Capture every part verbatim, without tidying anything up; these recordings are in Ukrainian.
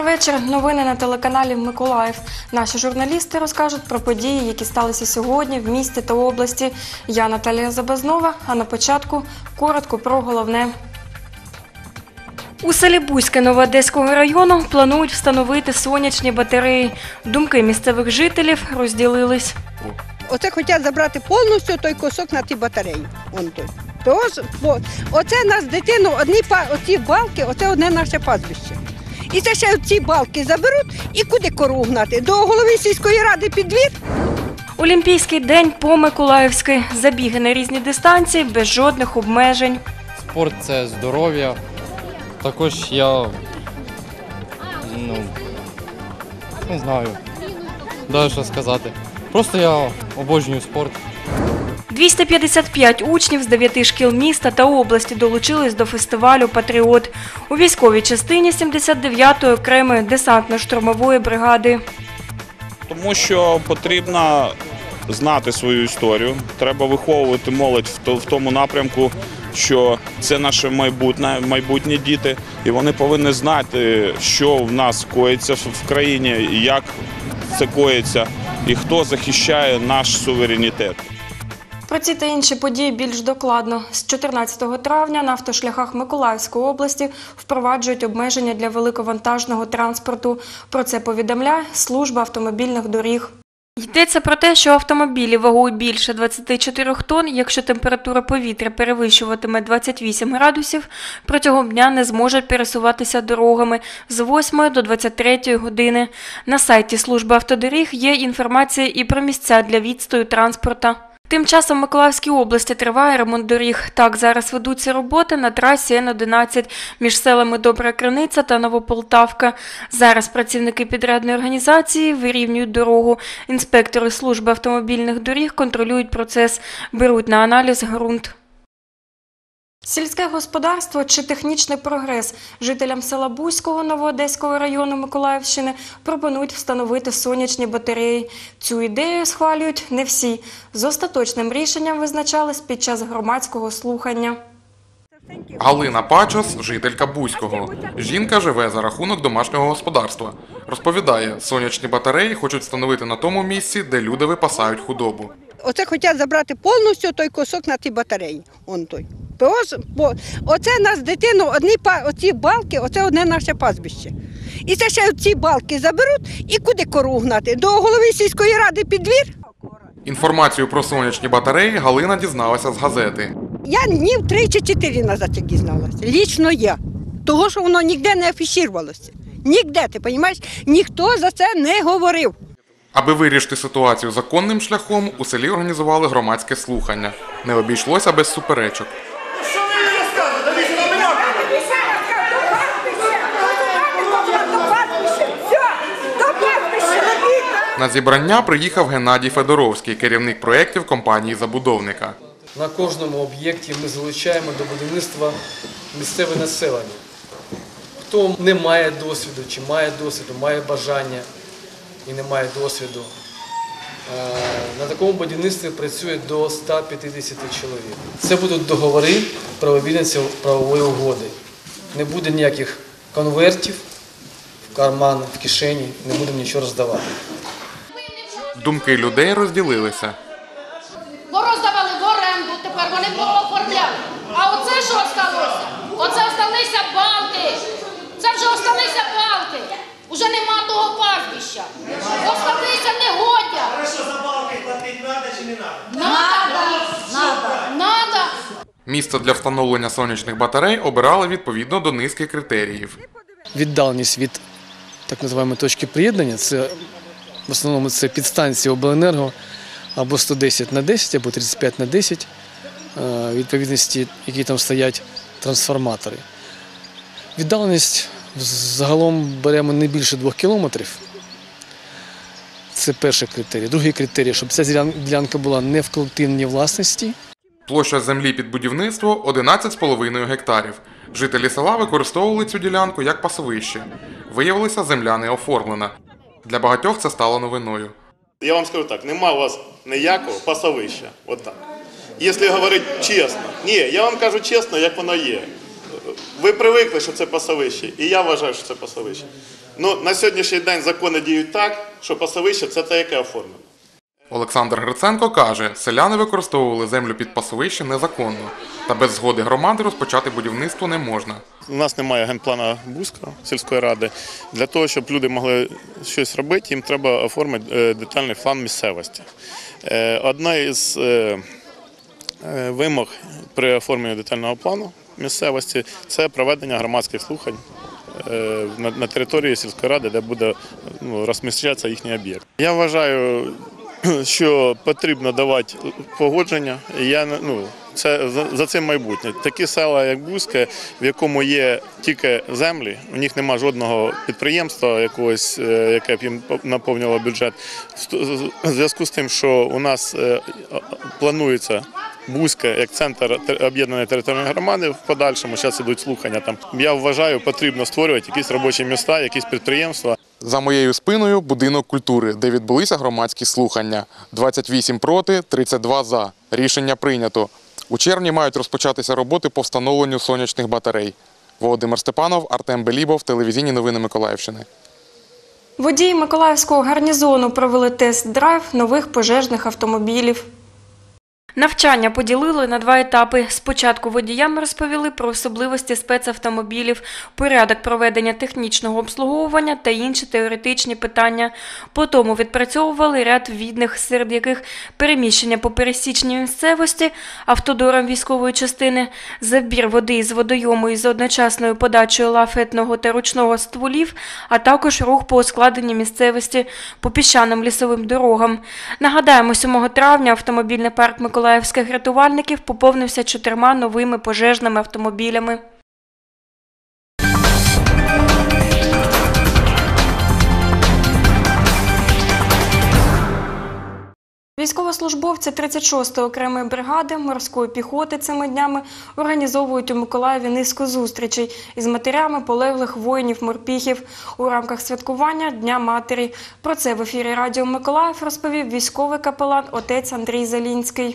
вечір. Новини на телеканалі «Миколаїв». Наші журналісти розкажуть про події, які сталися сьогодні в місті та області. Я Наталія Забазнова, а на початку коротко про головне. У селі Бузьке Новоодеського району планують встановити сонячні батареї. Думки місцевих жителів розділились. Оце хочуть забрати повністю той кусок на ті батареї. Вон той. Тож, оце нас дитину, одні оці балки, оце одне наше пастбище. І це ще ці балки заберуть і куди корову гнати? До голови сільської ради під двір? Олімпійський день по-миколаївськи. Забіги на різні дистанції без жодних обмежень. Спорт – це здоров'я. Також я, ну, не знаю, навіть що сказати. Просто я обожнюю спорт. двісті п'ятдесят п'ять учнів з дев'яти шкіл міста та області долучились до фестивалю «Патріот» у військовій частині сімдесят дев'ятої окремої десантно-штурмової бригади. Тому що потрібно знати свою історію, треба виховувати молодь в тому напрямку, що це наше майбутнє, майбутні діти, і вони повинні знати, що в нас коїться в країні, як це коїться, і хто захищає наш суверенітет. Про ці та інші події більш докладно. З чотирнадцятого травня на автошляхах Миколаївської області впроваджують обмеження для великовантажного транспорту. Про це повідомляє Служба автомобільних доріг. Йдеться про те, що автомобілі вагою більше двадцяти чотирьох тонн, якщо температура повітря перевищуватиме двадцять вісім градусів, протягом дня не зможуть пересуватися дорогами з восьмої до двадцять третьої години. На сайті Служби автодоріг є інформація і про місця для відстою транспорту. Тим часом в Миколаївській області триває ремонт доріг. Так, зараз ведуться роботи на трасі Н одинадцять між селами Добра Криниця та Новополтавка. Зараз працівники підрядної організації вирівнюють дорогу. Інспектори Служби автомобільних доріг контролюють процес, беруть на аналіз ґрунт. Сільське господарство чи технічний прогрес? Жителям села Бузького Новоодеського району Миколаївщини пропонують встановити сонячні батареї. Цю ідею схвалюють не всі. З остаточним рішенням визначались під час громадського слухання. Галина Пачос – жителька Бузького. Жінка живе за рахунок домашнього господарства. Розповідає, сонячні батареї хочуть встановити на тому місці, де люди випасають худобу. Оце хочуть забрати повністю той кусок на ті батареї. Вон той. Тож, оце нас дитину, одні оці балки, оце одне наше пастбище. І це ще ці балки заберуть і куди корову гнати? До голови сільської ради під двір? Інформацію про сонячні батареї Галина дізналася з газети. Я днів три чи чотири назад як дізналася. Лічно я. Того, що воно ніде не афішувалося. Ніде, ти розумієш? Ніхто за це не говорив. Аби вирішити ситуацію законним шляхом, у селі організували громадське слухання. Не обійшлося без суперечок. На зібрання приїхав Геннадій Федоровський, керівник проєктів компанії-забудовника. На кожному об'єкті ми залучаємо до будівництва місцеве населення. Хто не має досвіду, чи має досвіду, має бажання і не має досвіду. На такому будівництві працює до ста п'ятдесяти чоловік. Це будуть договори про вільницю правової угоди. Не буде ніяких конвертів в карман, в кишені, не будемо нічого роздавати. Думки людей розділилися. Бо роздавали в оренду, тепер вони пооформляли. А оце що осталося? Оце осталися балки. Це вже осталися балки. Уже нема того пастбища. Осталися негодя. Хорошо, за балки платити треба чи не треба? Надо. Надо. Надо. Місце для встановлення сонячних батарей обирали відповідно до низки критеріїв. Віддаленість від так званої точки приєднання, це в основному це підстанції обленерго або сто десять на десять, або тридцять п'ять на десять, відповідності, які там стоять трансформатори. Віддаленість загалом беремо не більше двох кілометрів. Це перший критерій. Другий критерій, щоб ця ділянка була не в колективній власності. Площа землі під будівництво – одинадцять з половиною гектарів. Жителі села використовували цю ділянку як пасовище. Виявилося, земля не оформлена. Для багатьох це стало новиною. Я вам скажу так, нема у вас ніякого пасовища. От так. Якщо говорити чесно. Ні, я вам кажу чесно, як воно є. Ви привикли, що це пасовище, і я вважаю, що це пасовище. Ну, на сьогоднішній день закони діють так, що пасовище – це те, яке оформлено. Олександр Гриценко каже, селяни використовували землю під пасовище незаконно, та без згоди громади розпочати будівництво не можна. У нас немає генплану Бузька, сільської ради. Для того, щоб люди могли щось робити, їм треба оформити детальний план місцевості. Одна із вимог при оформленні детального плану місцевості – це проведення громадських слухань на території сільської ради, де буде ну, розміщатися їхній об'єкт. Я вважаю, що потрібно давати погодження. Я, ну, це, за, за цим майбутнє. Такі села, як Бузьке, в якому є тільки землі, у них немає жодного підприємства, якогось, яке б їм наповнювало бюджет. В зв'язку з тим, що у нас планується Бузьке як центр об'єднаної територіальної громади в подальшому, зараз ідуть слухання там. Я вважаю, потрібно створювати якісь робочі міста, якісь підприємства. За моєю спиною – будинок культури, де відбулися громадські слухання. двадцять вісім проти, тридцять два за. Рішення прийнято. У червні мають розпочатися роботи по встановленню сонячних батарей. Володимир Степанов, Артем Белібов, телевізійні новини Миколаївщини. Водії Миколаївського гарнізону провели тест-драйв нових пожежних автомобілів. Навчання поділили на два етапи. Спочатку водіям розповіли про особливості спецавтомобілів, порядок проведення технічного обслуговування та інші теоретичні питання. Потім відпрацьовували ряд відних, серед яких переміщення по пересічній місцевості автодором військової частини, забір води із водойому із одночасною подачею лафетного та ручного стволів, а також рух по оскладеній місцевості по піщаним лісовим дорогам. Нагадаємо, сьомого травня автомобільний парк Миколаївських Миколаївських рятувальників поповнився чотирма новими пожежними автомобілями. Військовослужбовці тридцять шостої окремої бригади морської піхоти цими днями організовують у Миколаєві низку зустрічей із матерями полеглих воїнів-морпіхів у рамках святкування Дня матері. Про це в ефірі Радіо Миколаїв розповів військовий капелан отець Андрій Зелінський.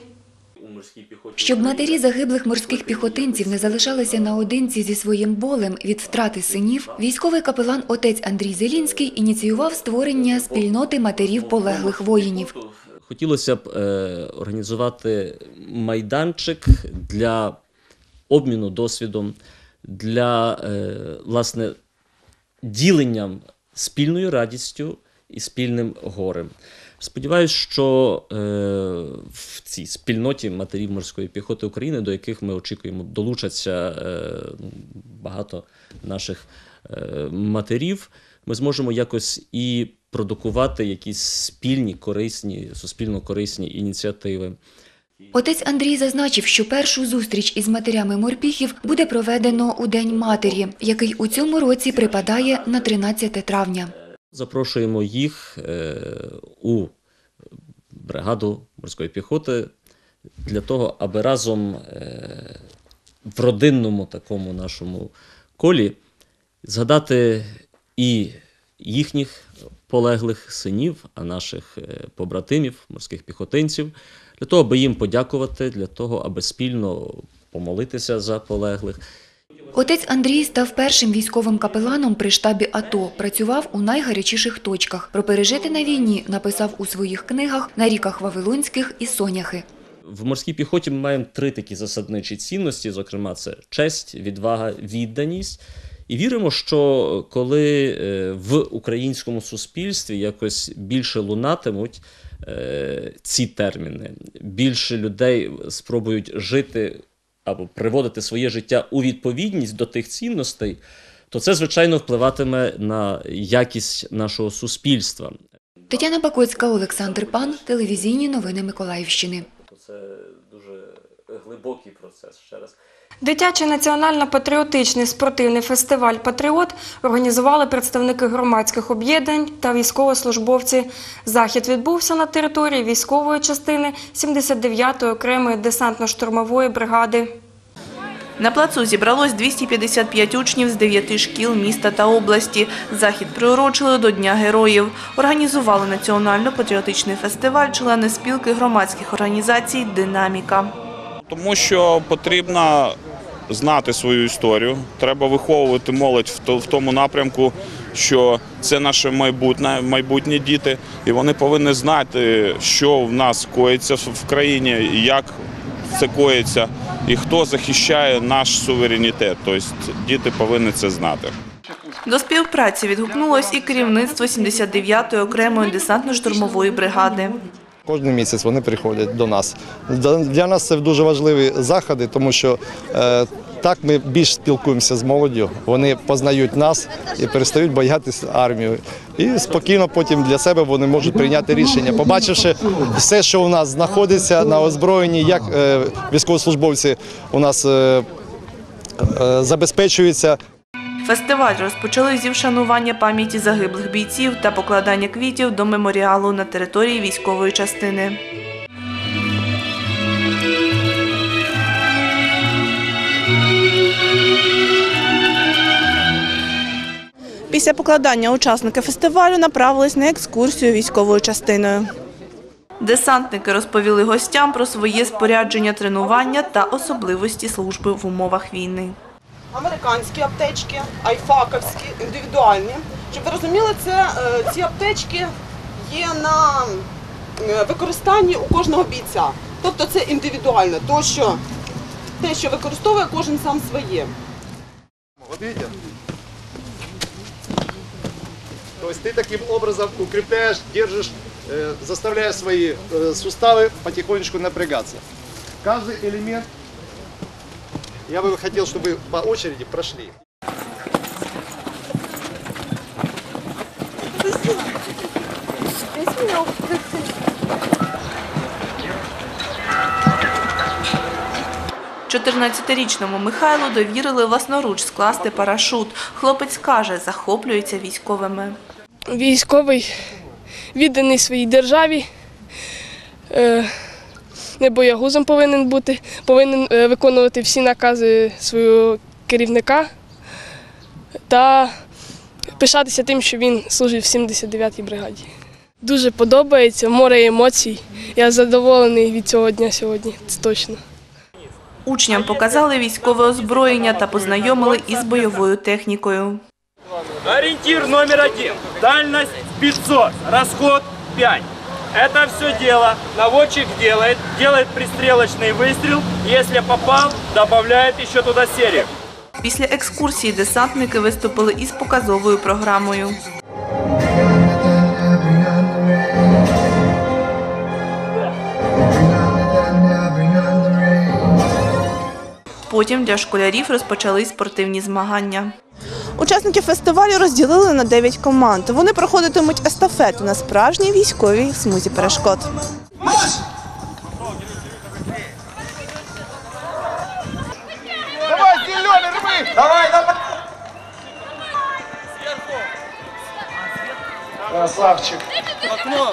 Щоб матері загиблих морських піхотинців не залишалися наодинці зі своїм болем від втрати синів, військовий капелан отець Андрій Зелінський ініціював створення спільноти матерів полеглих воїнів. Хотілося б е, організувати майданчик для обміну досвідом, для е, власне, діленням спільною радістю і спільним горем. Сподіваюсь, що е, в цій спільноті матерів морської піхоти України, до яких ми очікуємо, долучаться е, багато наших е, матерів, ми зможемо якось і продукувати якісь спільні, корисні, суспільно корисні ініціативи. Отець Андрій зазначив, що першу зустріч із матерями морпіхів буде проведено у День матері, який у цьому році припадає на тринадцяте травня. Запрошуємо їх е, у бригаду морської піхоти для того, аби разом е, в родинному такому нашому колі згадати і їхніх полеглих синів, а наших побратимів, морських піхотинців, для того, аби їм подякувати, для того, аби спільно помолитися за полеглих. Отець Андрій став першим військовим капеланом при штабі АТО, працював у найгарячіших точках. Про пережити на війні написав у своїх книгах «На ріках Вавилонських» і «Соняхи». В морській піхоті ми маємо три такі засадничі цінності, зокрема це честь, відвага, відданість. І віримо, що коли в українському суспільстві якось більше лунатимуть ці терміни, більше людей спробують жити або приводити своє життя у відповідність до тих цінностей, то це, звичайно, впливатиме на якість нашого суспільства. Тетяна Бакоцька, Олександр Пан, телевізійні новини Миколаївщини. Це дуже глибокий процес, ще раз. Дитячий національно-патріотичний спортивний фестиваль «Патріот» організували представники громадських об'єднань та військовослужбовці. Захід відбувся на території військової частини сімдесят дев'ятої окремої десантно-штурмової бригади. На плацу зібралось двісті п'ятдесят п'ять учнів з дев'яти шкіл міста та області. Захід приурочили до Дня героїв. Організували національно-патріотичний фестиваль члени спілки громадських організацій «Динаміка». Тому що потрібно знати свою історію, треба виховувати молодь в тому напрямку, що це наше майбутнє, майбутні діти, і вони повинні знати, що в нас коїться в країні, як це коїться, і хто захищає наш суверенітет. Тобто діти повинні це знати. До співпраці відгукнулось і керівництво сімдесят дев'ятої окремої десантно-штурмової бригади. Кожен місяць вони приходять до нас. Для нас це дуже важливі заходи, тому що е, так ми більш спілкуємося з молоддю. Вони познають нас і перестають боятися армію. І спокійно потім для себе вони можуть прийняти рішення. Побачивши все, що у нас знаходиться на озброєнні, як е, військовослужбовці у нас е, е, забезпечуються. Фестиваль розпочали зі вшанування пам'яті загиблих бійців та покладання квітів до меморіалу на території військової частини. Після покладання учасники фестивалю направились на екскурсію військовою частиною. Десантники розповіли гостям про своє спорядження, тренування та особливості служби в умовах війни. Американські аптечки, айфаковські, індивідуальні. Щоб ви розуміли, це, ці аптечки є на використанні у кожного бійця. Тобто це індивідуально, то, що, те, що використовує кожен сам своє. Вот видите? То есть ты таким образом укрепляешь, держишь, э, заставляешь свои э, суставы потихонечку напрягаться. Каждый элемент я бы хотел, чтобы по очереди прошли. чотирнадцятирічному Михайлу довірили власноруч скласти парашут. Хлопець каже, захоплюється військовими. Військовий відданий своїй державі, не боягузом повинен бути, повинен виконувати всі накази свого керівника та пишатися тим, що він служить в сімдесят дев'ятій бригаді. Дуже подобається, море емоцій. Я задоволений від цього дня сьогодні, це точно. Учням показали військове озброєння та познайомили із бойовою технікою. Ориентир номер один. Дальность пятьсот, расход пять. Это все дело наводчик делает, делает пристрелочный выстрел. Если попал, добавляет еще туда серию. Після екскурсії десантники виступили із показовою програмою. Потім для школярів розпочались спортивні змагання. Учасники фестивалю розділили на дев'ять команд. Вони проходитимуть естафету на справжній військовій смузі перешкод. Давай, зеленый, рыбы! Давай, давай! Красавчик. Окно!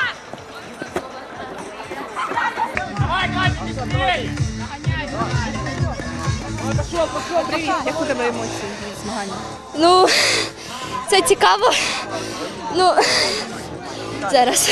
Давай, Катя, быстрее! Привіт, як у тебе емоції від змагання? Ну, це цікаво. Ну, зараз.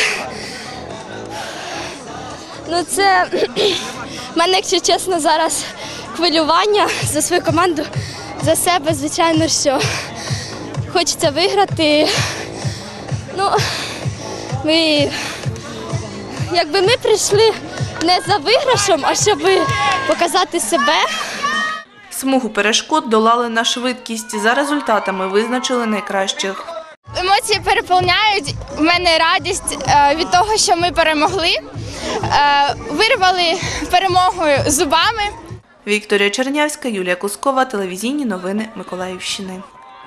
Ну, це, в мене, якщо чесно, зараз хвилювання за свою команду, за себе, звичайно, що хочеться виграти. Ну, ми, якби ми прийшли не за виграшем, а щоб показати себе. Смугу перешкод долали на швидкість. За результатами визначили найкращих. Емоції переповняють. У мене радість від того, що ми перемогли. Вирвали перемогою зубами. Вікторія Чернявська, Юлія Кускова, телевізійні новини Миколаївщини.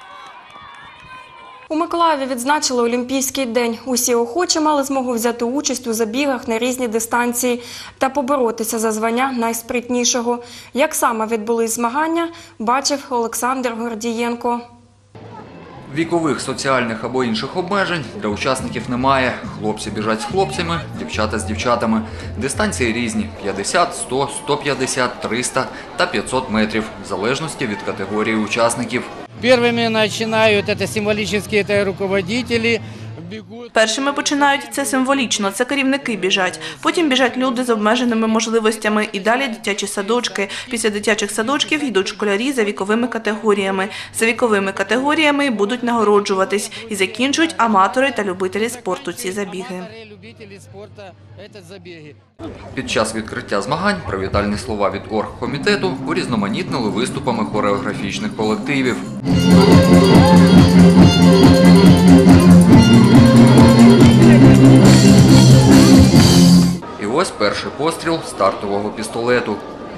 У Миколаєві відзначили Олімпійський день. Усі охочі мали змогу взяти участь у забігах на різні дистанції та поборотися за звання найспритнішого. Як саме відбулись змагання, бачив Олександр Гордієнко. Вікових, соціальних або інших обмежень для учасників немає. Хлопці біжать з хлопцями, дівчата з дівчатами. Дистанції різні – п'ятдесят, сто, сто п'ятдесят, триста та п'ятсот метрів, в залежності від категорії учасників. Первыми начинают, это символические это руководители Першими починають це символічно, це керівники біжать. Потім біжать люди з обмеженими можливостями і далі дитячі садочки. Після дитячих садочків йдуть школярі за віковими категоріями. За віковими категоріями будуть нагороджуватись і закінчують аматори та любителі спорту ці забіги. Під час відкриття змагань привітальні слова від оргкомітету урізноманітнили виступами хореографічних колективів. І ось перший постріл стартового пістолету.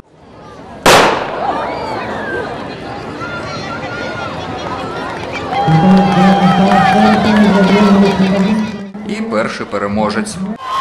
І перший переможець.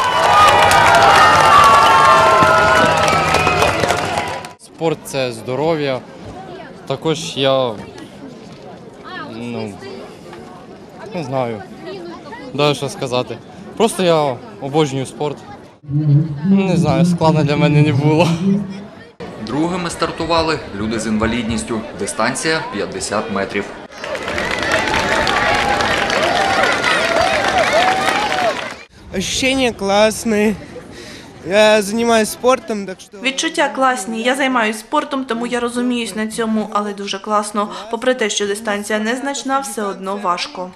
Спорт – це здоров'я. Також я, ну, не знаю, навіть що сказати. Просто я обожнюю спорт. Не знаю, складно для мене не було. Другими стартували люди з інвалідністю. Дистанція п'ятдесят метрів. Ощущения классные. Я занимаюсь спортом, так що... Відчуття класні. Я займаюся спортом, тому я розуміюсь на цьому, але дуже класно. Попри те, що дистанція незначна, все одно важко.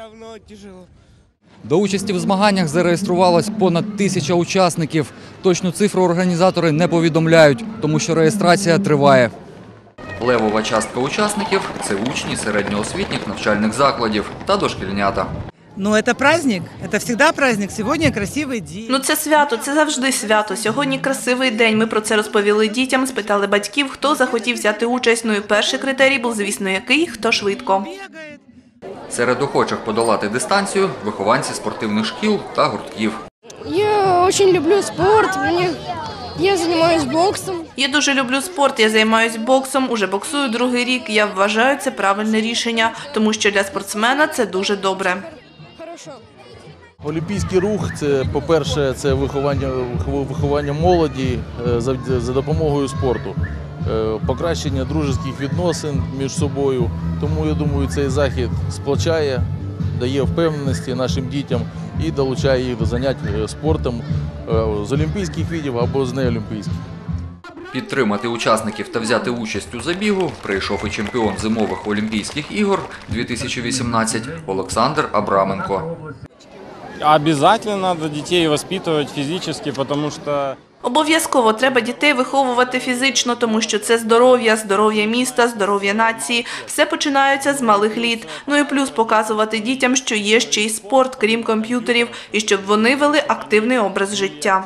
До участі в змаганнях зареєструвалось понад тисяча учасників. Точну цифру організатори не повідомляють, тому що реєстрація триває. Левова частка учасників – це учні середньоосвітніх навчальних закладів та дошкільнята. Ну, это праздник, это всегда праздник. Сегодня красивый день. Ну це свято, це завжди свято. Сьогодні красивий день. Ми про це розповіли дітям, спитали батьків, хто захотів взяти участь. Ну і перший критерій був, звісно, який – хто швидко. Серед охочих подолати дистанцію – вихованці спортивних шкіл та гуртків. Я дуже люблю спорт. Мені... Я займаюся боксом. Я дуже люблю спорт, я займаюся боксом, уже боксую другий рік. Я вважаю, це правильне рішення, тому що для спортсмена це дуже добре. Олімпійський рух – це, по-перше, це виховання, виховання молоді за, за допомогою спорту, покращення дружеських відносин між собою. Тому, я думаю, цей захід сплачає, дає впевненості нашим дітям і долучає їх до занять спортом з олімпійських видів або з неолімпійських. Підтримати учасників та взяти участь у забігу прийшов і чемпіон зимових Олімпійських ігор дві тисячі вісімнадцять Олександр Абраменко. Обязательно надо детей воспитывать физически, потому что... Обов'язково треба дітей виховувати фізично, тому що це здоров'я, здоров'я міста, здоров'я нації. Все починається з малих літ. Ну і плюс показувати дітям, що є ще й спорт, крім комп'ютерів, і щоб вони вели активний образ життя.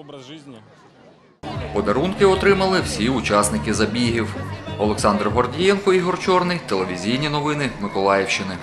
Подарунки отримали всі учасники забігів. Олександр Гордієнко, Ігор Чорний, телевізійні новини Миколаївщини.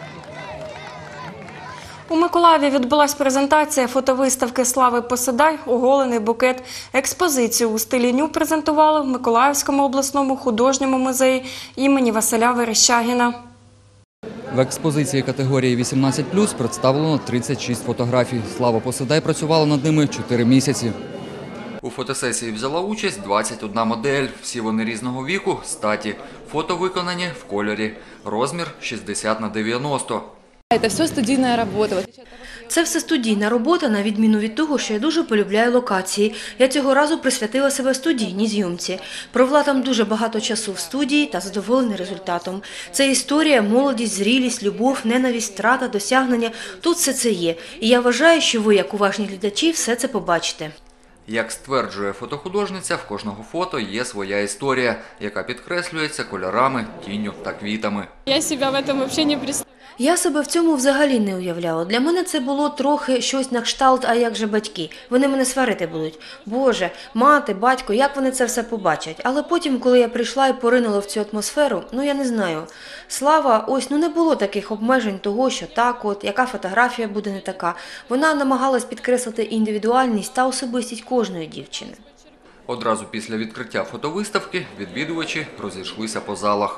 У Миколаєві відбулась презентація фотовиставки «Слави Посідай. Оголений букет». Експозицію у стилі ню презентували в Миколаївському обласному художньому музеї імені Василя Верещагіна. В експозиції категорії вісімнадцять плюс представлено тридцять шість фотографій. Слава Посідай працювала над ними чотири місяці. У фотосесії взяла участь двадцять одна модель. Всі вони різного віку, статі. Фото виконані в кольорі. Розмір шістдесят на дев'яносто. Це все студійна робота. Це все студійна робота, на відміну від того, що я дуже полюбляю локації. Я цього разу присвятила себе студійній зйомці. Провела там дуже багато часу в студії та задоволена результатом. Це історія, молодість, зрілість, любов, ненависть, страта, досягнення. Тут все це є. І я вважаю, що ви, як уважні глядачі, все це побачите. Як стверджує фотохудожниця, в кожного фото є своя історія, яка підкреслюється кольорами, тінню та квітами. Я себе в цьому взагалі не представляю. Я себе в цьому взагалі не уявляла. Для мене це було трохи щось на кшталт, а як же батьки? Вони мене сварити будуть. Боже, мати, батько, як вони це все побачать? Але потім, коли я прийшла і поринула в цю атмосферу, ну я не знаю. Слава, ось, ну не було таких обмежень того, що так от, яка фотографія буде не така. Вона намагалась підкреслити індивідуальність та особистість кожної дівчини. Одразу після відкриття фотовиставки відвідувачі розійшлися по залах.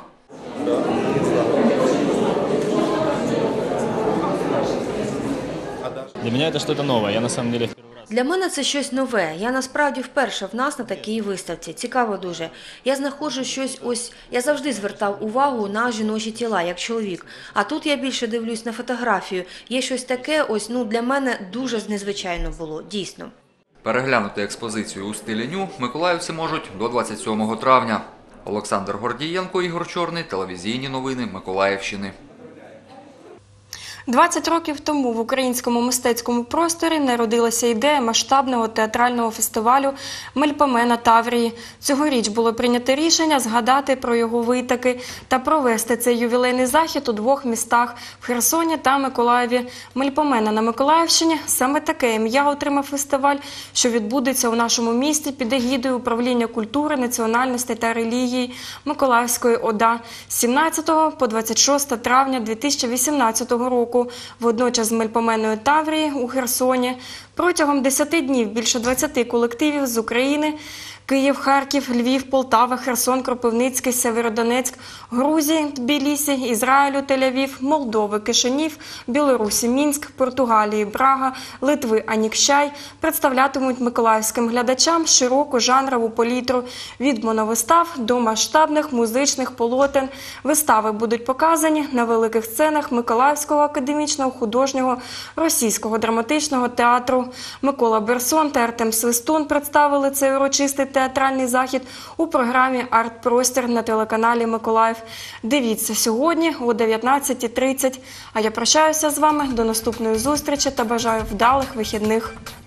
Для меня это что-то новое. Я на самом деле в первый раз. Для мене це щось нове. Я насправді вперше в нас на такій виставці. Цікаво дуже. Я знаходжу щось ось, я завжди звертав увагу на жіночі тіла, як чоловік. А тут я більше дивлюсь на фотографію. Є щось таке, ось, ну, для мене дуже незвичайно було, дійсно. Переглянути експозицію у стилі ню миколаївці можуть до двадцять сьомого травня. Олександр Гордієнко, Ігор Чорний, телевізійні новини Миколаївщини. двадцять років тому в українському мистецькому просторі народилася ідея масштабного театрального фестивалю «Мельпомена Таврії». Цьогоріч було прийнято рішення згадати про його витоки та провести цей ювілейний захід у двох містах – в Херсоні та Миколаєві. «Мельпомена» на Миколаївщині – саме таке ім'я отримав фестиваль, що відбудеться у нашому місті під егідою Управління культури, національності та релігії Миколаївської ОДА з сімнадцятого по двадцять шосте травня дві тисячі вісімнадцятого року. Водночас з Мельпоменою Таврії у Херсоні протягом десяти днів більше двадцяти колективів з України – Київ, Харків, Львів, Полтава, Херсон, Кропивницький, Северодонецьк, Грузії, Тбілісі, Ізраїлю, Тель-Авів, Молдови, Кишинів, Білорусі, Мінськ, Португалії, Брага, Литви, Анікщай представлятимуть миколаївським глядачам широку жанрову палітру від моновистав до масштабних музичних полотен. Вистави будуть показані на великих сценах Миколаївського академічного художнього російського драматичного театру. Микола Берсон та Артем Свистун представили цей урочистий театральний захід у програмі «Арт-простір» на телеканалі «Миколаїв». Дивіться сьогодні о дев'ятнадцятій тридцять. А я прощаюся з вами до наступної зустрічі та бажаю вдалих вихідних.